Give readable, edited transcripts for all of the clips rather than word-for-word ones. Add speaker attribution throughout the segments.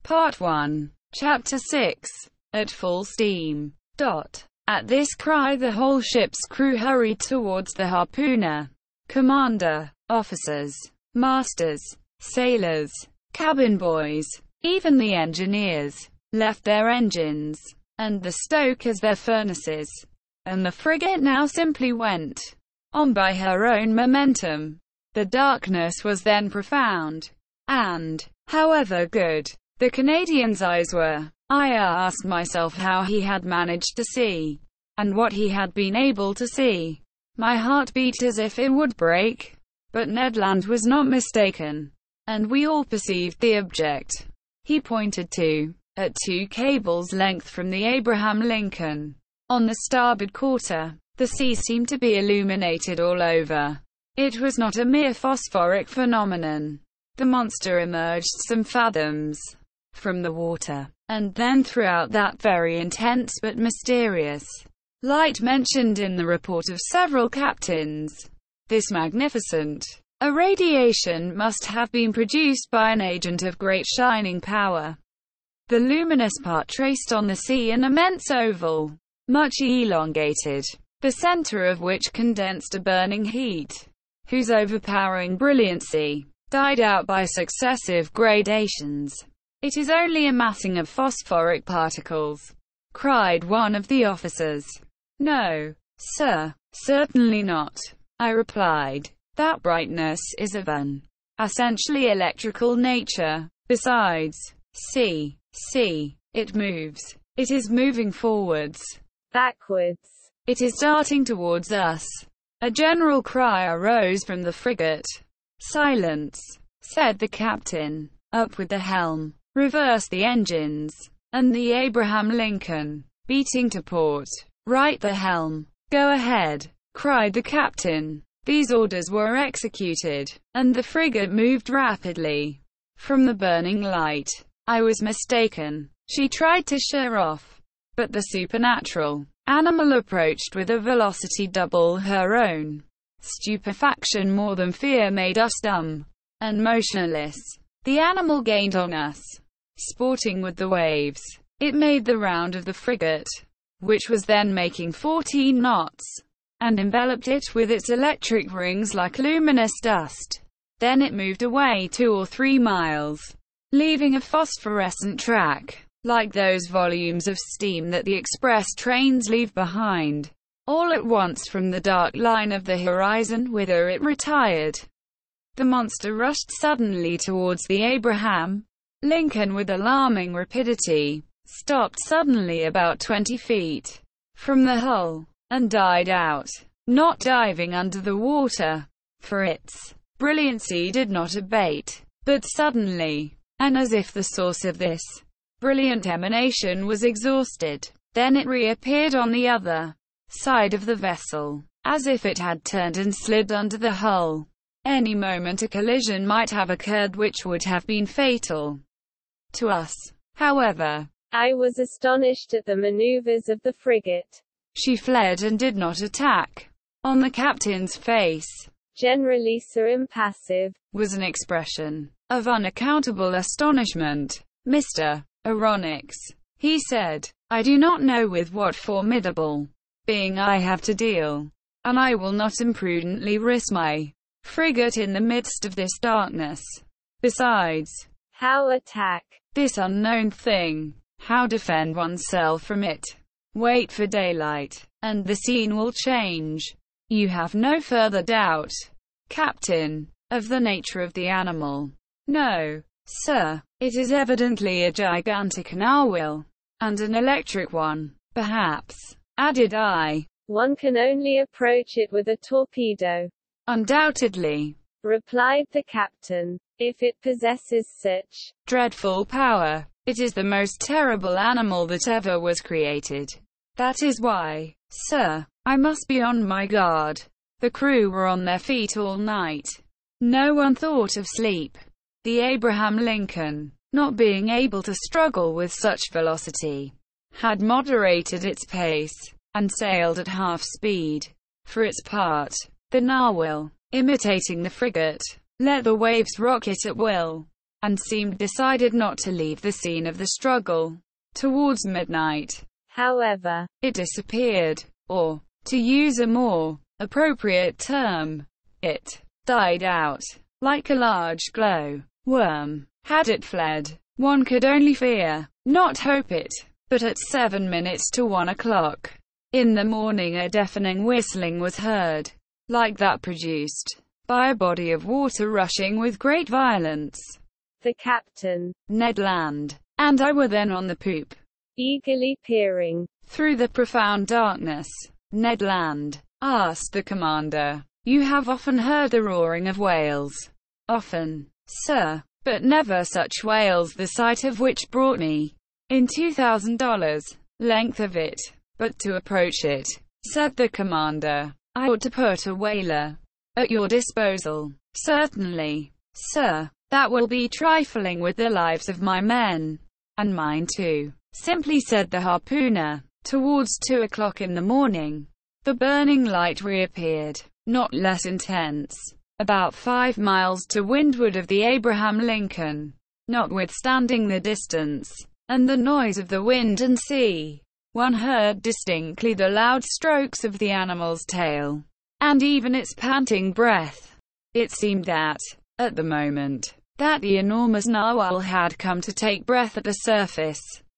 Speaker 1: Part 1. Chapter 6. At full steam. At this cry the whole ship's crew hurried towards the harpooner. Commander, officers, masters, sailors, cabin boys, even the engineers, left their engines, and the stokers their furnaces, and the frigate now simply went on by her own momentum. The darkness was then profound, and, however good the Canadian's eyes were, I asked myself how he had managed to see, and what he had been able to see. My heart beat as if it would break. But Ned Land was not mistaken, and we all perceived the object he pointed to, at 2 cables' length from the Abraham Lincoln. On the starboard quarter, the sea seemed to be illuminated all over. It was not a mere phosphoric phenomenon. The monster emerged some fathoms from the water, and then threw out that very intense but mysterious light mentioned in the report of several captains. This magnificent irradiation must have been produced by an agent of great shining power. The luminous part traced on the sea an immense oval, much elongated, the center of which condensed a burning heat, whose overpowering brilliancy died out by successive gradations. "It is only a massing of phosphoric particles," cried one of the officers. "No, sir, certainly not," I replied. "That brightness is of an essentially electrical nature. Besides, see, it moves. It is moving forwards, backwards. It is darting towards us." A general cry arose from the frigate. "Silence," said the captain. "Up with the helm. Reverse the engines." And the Abraham Lincoln, beating to port. "Right the helm. Go ahead," cried the captain. These orders were executed, and the frigate moved rapidly from the burning light. I was mistaken. She tried to sheer off, but the supernatural animal approached with a velocity double her own. Stupefaction more than fear made us dumb and motionless. The animal gained on us, sporting with the waves. It made the round of the frigate, which was then making 14 knots, and enveloped it with its electric rings like luminous dust. Then it moved away 2 or 3 miles, leaving a phosphorescent track, like those volumes of steam that the express trains leave behind. All at once from the dark line of the horizon whither it retired, the monster rushed suddenly towards the Abraham Lincoln with alarming rapidity, stopped suddenly about 20 feet from the hull, and died out, not diving under the water, for its brilliancy did not abate, but suddenly, and as if the source of this brilliant emanation was exhausted. Then it reappeared on the other side of the vessel, as if it had turned and slid under the hull. Any moment a collision might have occurred which would have been fatal to us. However, I was astonished at the maneuvers of the frigate. She fled and did not attack. On the captain's face, generally so impassive, was an expression of unaccountable astonishment. "Mr. Aronnax," he said, "I do not know with what formidable being I have to deal, and I will not imprudently risk my frigate in the midst of this darkness. Besides, how attack this unknown thing? How defend oneself from it? Wait for daylight, and the scene will change. You have no further doubt, Captain, of the nature of the animal?" "No, sir. It is evidently a gigantic narwhal, and an electric one, perhaps," added I. "One can only approach it with a torpedo." "Undoubtedly," replied the captain, "if it possesses such dreadful power. It is the most terrible animal that ever was created. That is why, sir, I must be on my guard." The crew were on their feet all night. No one thought of sleep. The Abraham Lincoln, not being able to struggle with such velocity, had moderated its pace, and sailed at half speed. For its part, the narwhal, imitating the frigate, let the waves rock it at will. and seemed decided not to leave the scene of the struggle. Towards midnight,
Speaker 2: however,
Speaker 1: it disappeared, or, to use a more appropriate term, it died out. Like a large glow worm, had it fled? One could only fear, not hope it. But at 7 minutes to 1 o'clock in the morning, a deafening whistling was heard, like that produced by a body of water rushing with great violence.
Speaker 2: The captain,
Speaker 1: Ned Land, and I were then on the poop,
Speaker 2: eagerly peering
Speaker 1: through the profound darkness. Ned Land asked the commander, "You have often heard the roaring of whales?" "Often, sir, but never such whales, the sight of which brought me in $2,000 length of it. But to approach it," said the commander, "I ought to put a whaler at your disposal." "Certainly, sir. That will be trifling with the lives of my men." "And mine too," simply said the harpooner. Towards 2 o'clock in the morning, the burning light reappeared, not less intense, about 5 miles to windward of the Abraham Lincoln. Notwithstanding the distance, and the noise of the wind and sea, one heard distinctly the loud strokes of the animal's tail, and even its panting breath. It seemed that, at the moment, that the enormous narwhal had come to take breath at the surface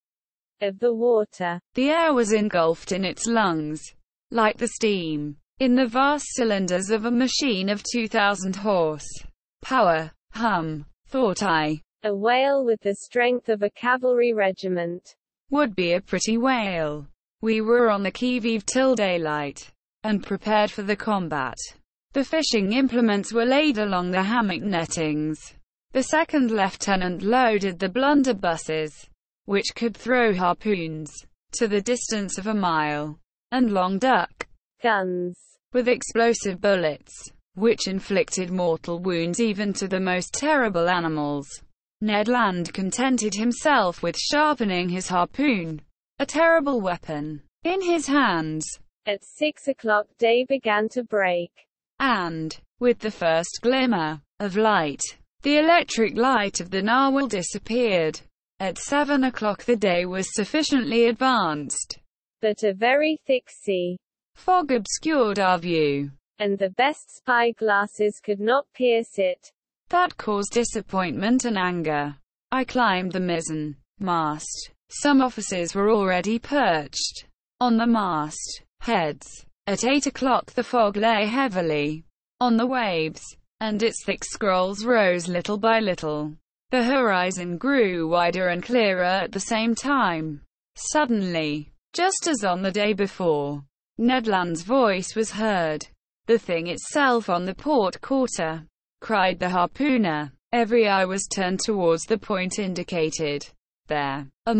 Speaker 2: of the water.
Speaker 1: The air was engulfed in its lungs, like the steam in the vast cylinders of a machine of 2,000 horse power. Thought I.
Speaker 2: A whale with the strength of a cavalry regiment.
Speaker 1: Would be a pretty whale. We were on the qui-vive till daylight, and prepared for the combat. The fishing implements were laid along the hammock nettings. The second lieutenant loaded the blunderbusses, which could throw harpoons to the distance of a mile, and long duck
Speaker 2: guns
Speaker 1: with explosive bullets, which inflicted mortal wounds even to the most terrible animals. Ned Land contented himself with sharpening his harpoon, a terrible weapon, in his hands.
Speaker 2: At 6 o'clock day began to break,
Speaker 1: and, with the first glimmer of light, the electric light of the narwhal disappeared. At 7 o'clock the day was sufficiently advanced,
Speaker 2: but a very thick sea
Speaker 1: fog obscured our view,
Speaker 2: and the best spy glasses could not pierce it.
Speaker 1: That caused disappointment and anger. I climbed the mizzen mast. Some officers were already perched on the mast heads. At 8 o'clock the fog lay heavily on the waves, and its thick scrolls rose little by little. The horizon grew wider and clearer at the same time. Suddenly, just as on the day before, Ned Land's voice was heard. "The thing itself on the port quarter!" cried the harpooner. Every eye was turned towards the point indicated. There, 1.5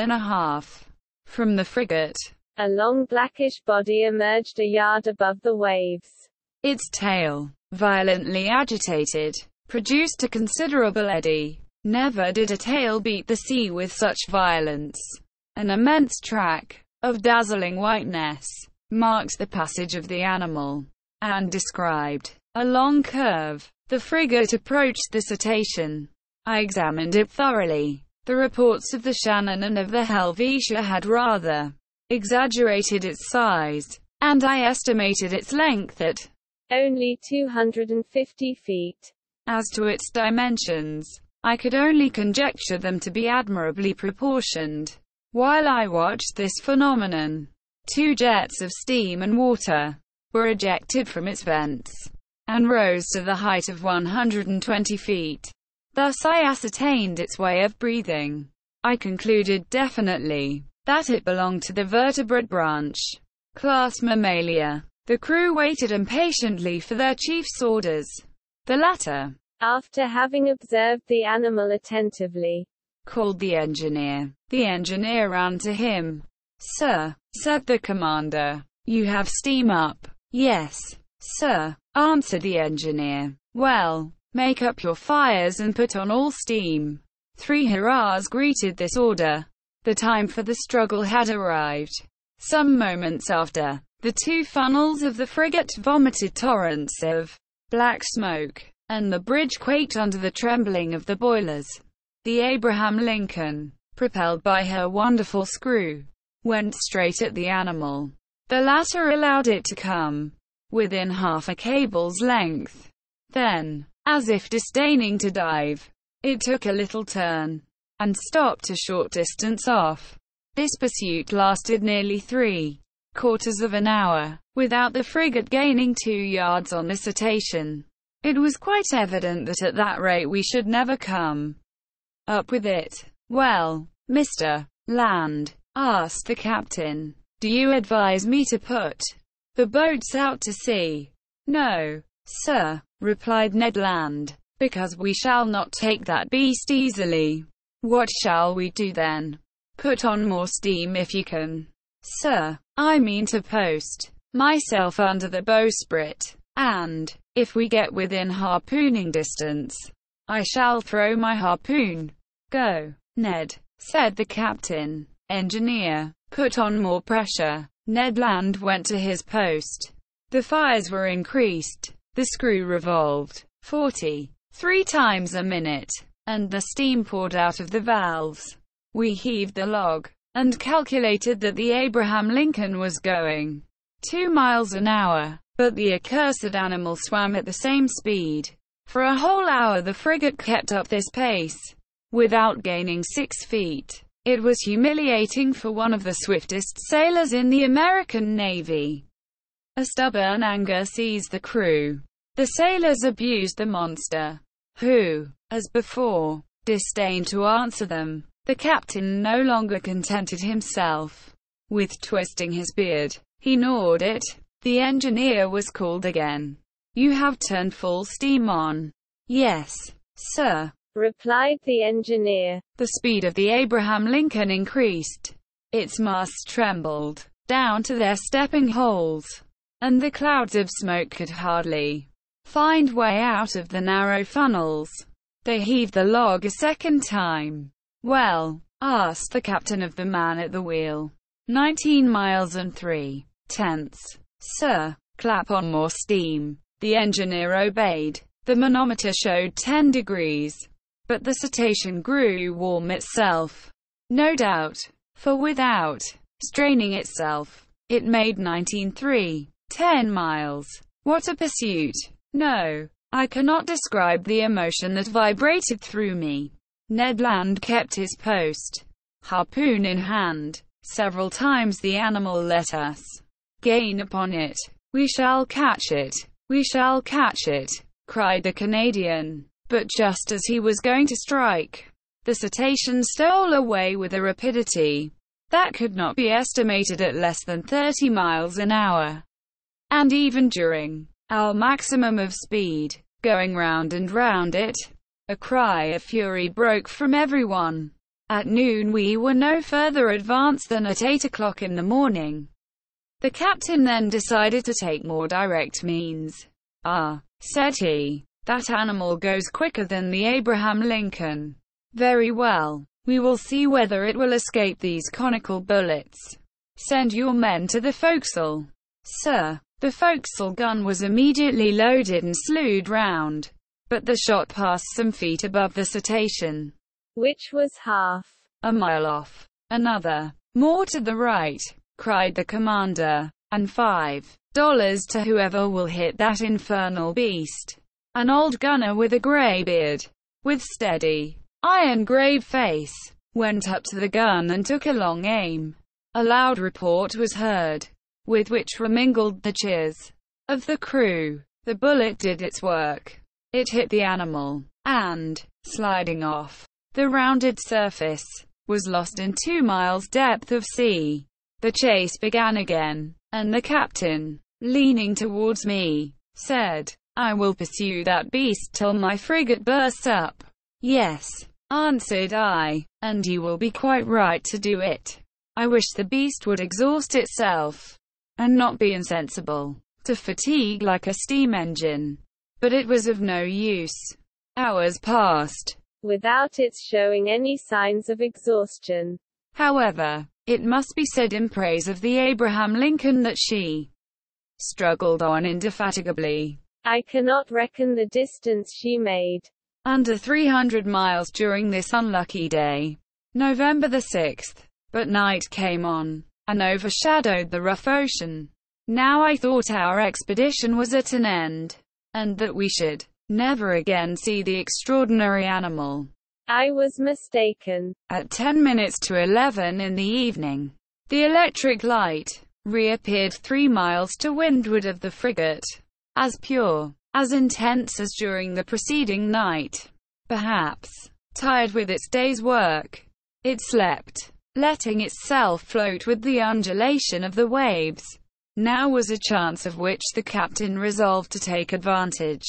Speaker 1: miles from the frigate,
Speaker 2: a long blackish body emerged a yard above the waves.
Speaker 1: Its tail, violently agitated, produced a considerable eddy. Never did a tail beat the sea with such violence. An immense track of dazzling whiteness marked the passage of the animal, and described a long curve. The frigate approached the cetacean. I examined it thoroughly. The reports of the Shannon and of the Helvetia had rather exaggerated its size, and I estimated its length at
Speaker 2: only 250 feet.
Speaker 1: As to its dimensions, I could only conjecture them to be admirably proportioned. While I watched this phenomenon, 2 jets of steam and water were ejected from its vents, and rose to the height of 120 feet. Thus I ascertained its way of breathing. I concluded definitely that it belonged to the vertebrate branch, class Mammalia. The crew waited impatiently for their chief's orders. The latter,
Speaker 2: after having observed the animal attentively,
Speaker 1: called the engineer. The engineer ran to him. "Sir," said the commander, "you have steam up?" "Yes, sir," answered the engineer. "Well, make up your fires and put on all steam." 3 hurrahs greeted this order. The time for the struggle had arrived. Some moments after, the 2 funnels of the frigate vomited torrents of black smoke. and the bridge quaked under the trembling of the boilers. The Abraham Lincoln, propelled by her wonderful screw, went straight at the animal. The latter allowed it to come within half a cable's length. Then, as if disdaining to dive, it took a little turn and stopped a short distance off. This pursuit lasted nearly 3/4 of an hour, without the frigate gaining 2 yards on the cetacean. It was quite evident that at that rate we should never come up with it. "Well, Mr. Land," asked the captain, "do you advise me to put the boats out to sea?" "No, sir," replied Ned Land, "because we shall not take that beast easily." "What shall we do then?" "Put on more steam if you can." "Sir, I mean to post myself under the bowsprit, and, if we get within harpooning distance, I shall throw my harpoon." "Go, Ned," said the captain. Engineer, "put on more pressure." Ned Land went to his post. The fires were increased. The screw revolved 43 times a minute, and the steam poured out of the valves. We heaved the log, and calculated that the Abraham Lincoln was going 2 miles an hour. But the accursed animal swam at the same speed. For a whole hour the frigate kept up this pace, without gaining 6 feet. It was humiliating for one of the swiftest sailors in the American Navy. A stubborn anger seized the crew. The sailors abused the monster, who, as before, disdained to answer them. The captain no longer contented himself with twisting his beard. He gnawed it. The engineer was called again. "You have turned full steam on?" "Yes, sir,"
Speaker 2: replied the engineer.
Speaker 1: The speed of the Abraham Lincoln increased. Its masts trembled down to their stepping holes, and the clouds of smoke could hardly find way out of the narrow funnels. They heaved the log a second time. "Well," asked the captain of the man at the wheel. 19 miles and 3/10. "Sir." "Clap on more steam." The engineer obeyed. The manometer showed 10 degrees. But the cetacean grew warm itself. No doubt, for without straining itself, it made 19.310 miles. What a pursuit! No, I cannot describe the emotion that vibrated through me. Ned Land kept his post, harpoon in hand. Several times the animal let us gain upon it. "We shall catch it! We shall catch it!" cried the Canadian. But just as he was going to strike, the cetacean stole away with a rapidity that could not be estimated at less than 30 miles an hour. And even during our maximum of speed, going round and round it, a cry of fury broke from everyone. At noon we were no further advanced than at 8 o'clock in the morning. The captain then decided to take more direct means. "Ah," said he, "that animal goes quicker than the Abraham Lincoln. Very well, we will see whether it will escape these conical bullets. Send your men to the forecastle." "Sir." The forecastle gun was immediately loaded and slewed round, but the shot passed some feet above the cetacean,
Speaker 2: which was half
Speaker 1: a mile off. "Another, more to the right," cried the commander, "and $5 to whoever will hit that infernal beast." An old gunner with a grey beard, with steady, iron-grave face, went up to the gun and took a long aim. A loud report was heard, with which were mingled the cheers of the crew. The bullet did its work. It hit the animal, and, sliding off the rounded surface, was lost in 2 miles depth of sea. The chase began again, and the captain, leaning towards me, said, "I will pursue that beast till my frigate bursts up." "Yes," answered I, "and you will be quite right to do it. I wish the beast would exhaust itself, and not be insensible to fatigue like a steam engine." But it was of no use. Hours passed
Speaker 2: without its showing any signs of exhaustion.
Speaker 1: However, it must be said in praise of the Abraham Lincoln that she struggled on indefatigably.
Speaker 2: I cannot reckon the distance she made.
Speaker 1: Under 300 miles during this unlucky day, November the 6th. But night came on, and overshadowed the rough ocean. Now I thought our expedition was at an end, and that we should never again see the extraordinary animal.
Speaker 2: I was mistaken.
Speaker 1: At 10 minutes to 11 in the evening, the electric light reappeared 3 miles to windward of the frigate, as pure, as intense as during the preceding night. Perhaps, tired with its day's work, it slept, letting itself float with the undulation of the waves. Now was a chance of which the captain resolved to take advantage.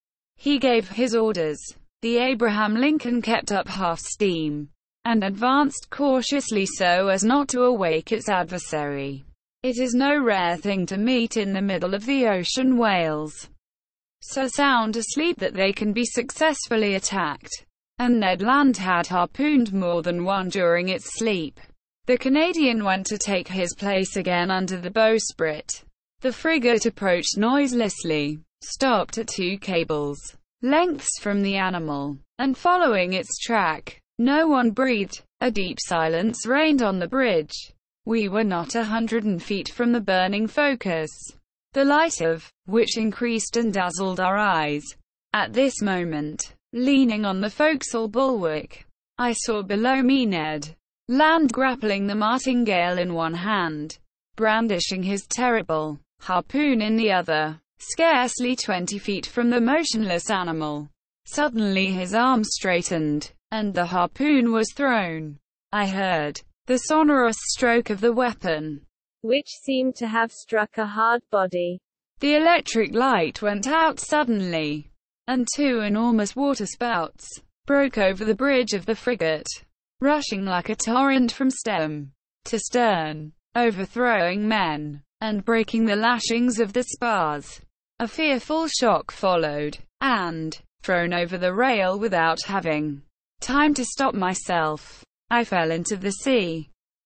Speaker 1: He gave his orders. The Abraham Lincoln kept up half steam, and advanced cautiously so as not to awake its adversary. It is no rare thing to meet in the middle of the ocean whales so sound asleep that they can be successfully attacked, and Ned Land had harpooned more than one during its sleep. The Canadian went to take his place again under the bowsprit. The frigate approached noiselessly, stopped at 2 cables lengths from the animal, and following its track. No one breathed. A deep silence reigned on the bridge. We were not 100 feet from the burning focus, the light of which increased and dazzled our eyes. At this moment, leaning on the forecastle bulwark, I saw below me Ned Land grappling the martingale in one hand, brandishing his terrible harpoon in the other, scarcely 20 feet from the motionless animal. Suddenly his arm straightened, and the harpoon was thrown. I heard the sonorous stroke of the weapon,
Speaker 2: which seemed to have struck a hard body.
Speaker 1: The electric light went out suddenly, and 2 enormous waterspouts broke over the bridge of the frigate, rushing like a torrent from stem to stern, overthrowing men, and breaking the lashings of the spars. A fearful shock followed, and, thrown over the rail without having time to stop myself, I fell into the sea.